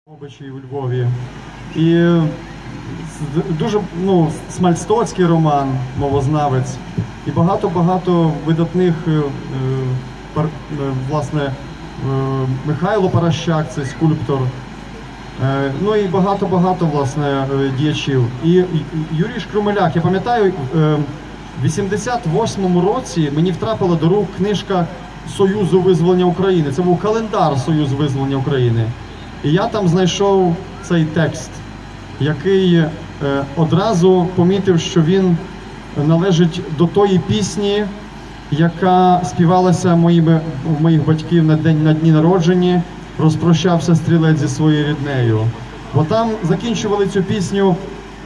Обичі у Львові. І дуже смальстоцький роман, мовознавець. І багато видатних, власне, Михайло Паращак, це скульптор. Ну і багато, власне, діячів. І Юрій Шкрумеляк, я пам'ятаю, в 88-му році мені втрапила до рук книжка Союзу визволення України. Це був календар Союзу визволення України. І я там знайшов цей текст, який одразу помітив, що він належить до тої пісні, яка співалася у моїх батьків на дні народження «Розпрощався стрілець зі своєю ріднею». Бо там закінчували цю пісню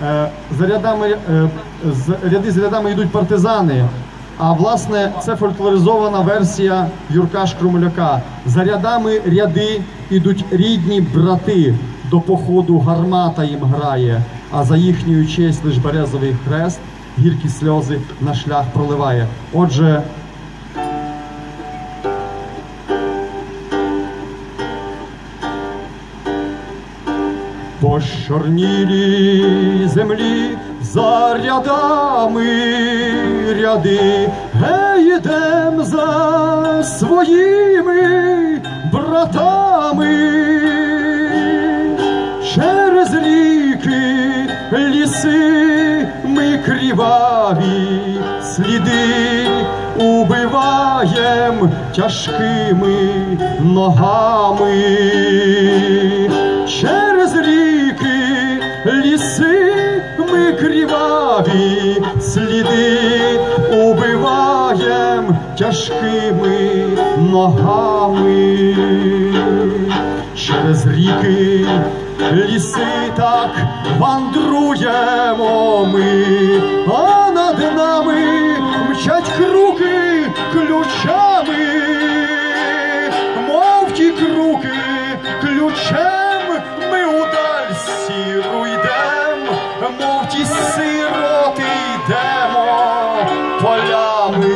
ряди з рядами йдуть партизани, а власне це фольклоризована версія Юрка Шкрумеляка. За рядами ряди ідуть рідні брати, до походу гармата їм грає, а за їхню честь лиш березовий хрест гіркі сльози на шлях проливає. Отже, по чорнілій землі за рядами ряди, гей, ідем за своїми братами. Через ріки, ліси ми криваві сліди убиваєм тяжкими ногами. Через ріки, ліси ми криваві сліди убиваєм тяжкими ногами. Через ріки, ліси так вандруємо ми, а над нами мчать круки ключами. Мов ті круки ключем ми удаль сіру йдем, мов ті сироти йдемо полями.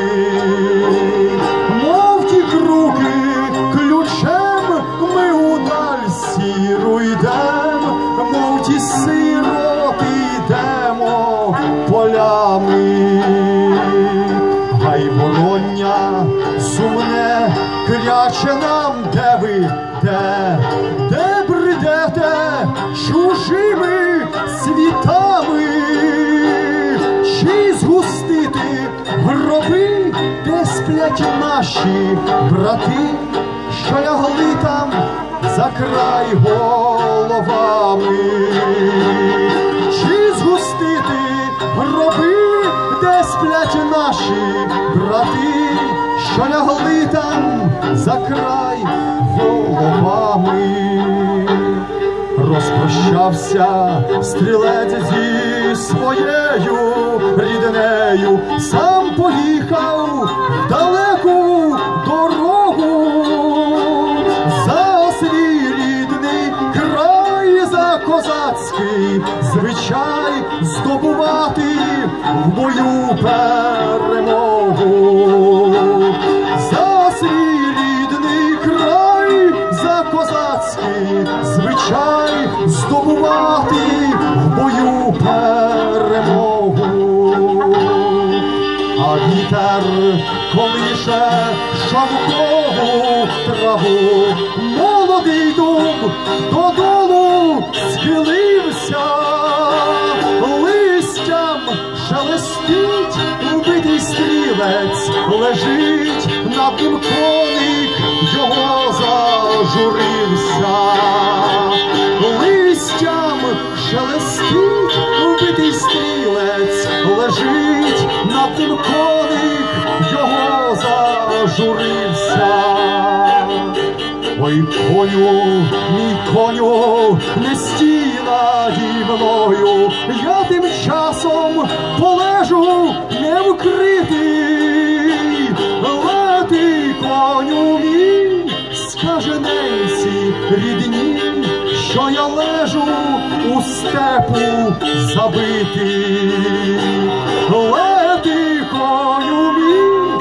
Мов ті круки ключем ми удаль сіру йдем, мов ті сироти йдемо полями. Гай вороння сумне кряче нам, де ви, де бредете чужими світами. Чи згустити гроби, де сплять наші брати, що лягли там за край головами? Чи згустити гроби, де сплять наші брати, що лягли там за край головами? Розпрощався стрілець зі своєю ріднею, сам поїхав в далеку дорогу. За свій рідний край, за козацький звичай здобувати в бою перемогу. За свій рідний край, за козацький звичай здобувати в бою перемогу. А вітер колише шовкову траву, молодий дуб додолу схилився, листям шелестить убитий стрілець, лежить над ним коник, його зажурився. Листям шелестить убитий стрілець, лежить над ним коник, його зажурився. Ой, коню, мій коню, не стій наді мною, я тим часом полежу не вкритий. Лети, коню мій, скажененці рідні, що я лежу у степу забитий. Лети, коню мій,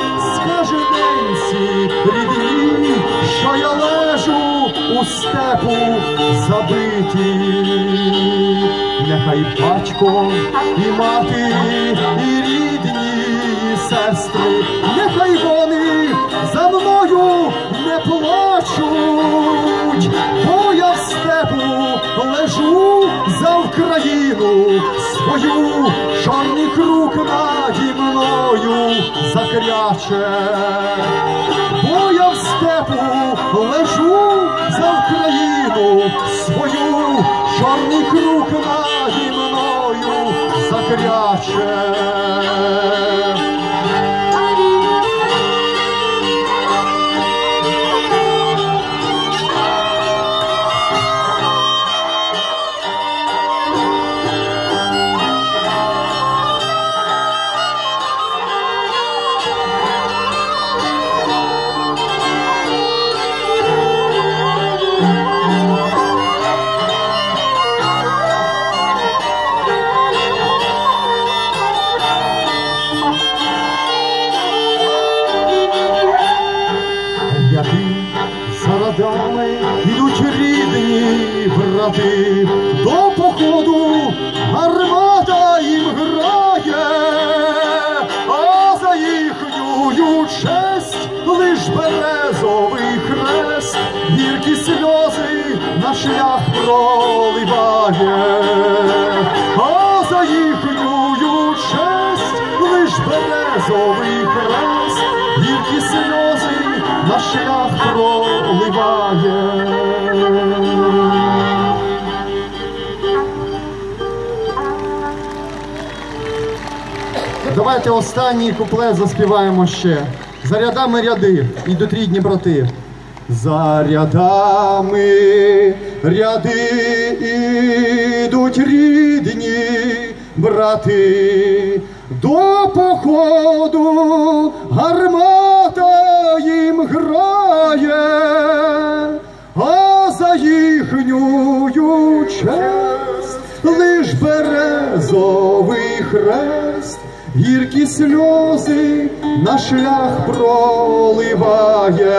скажененці рідні, що я лежу у степу забитий. житті. Нехай батько і мати, і рідні, і сестри, нехай вони за мною не плачуть, бо я в степу лежу за Україну свою, чорний круг наді мною закряче. Бо я в степу лежу за Україну свою, чорний круг наді мною закряче. За родами ідуть рідні брати, до походу гармата їм грає, а за їхню честь лиш березовий хрест гіркі сльози на шлях проливає, а за їхню честь лиш березовий хрест гіркі сльози на шлях проливає. Давайте останній куплет заспіваємо ще. За рядами ряди ідуть рідні брати. За рядами ряди ідуть рідні брати, до походу гармата їм грає, а за їхню честь лиш березовий хрест гіркі сльози на шлях проливає,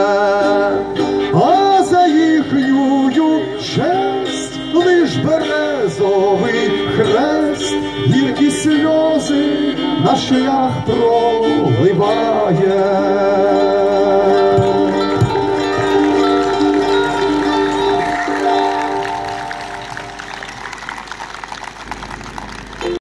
а за їхню честь лиш березовий хрест гіркі сльози на шлях проливає.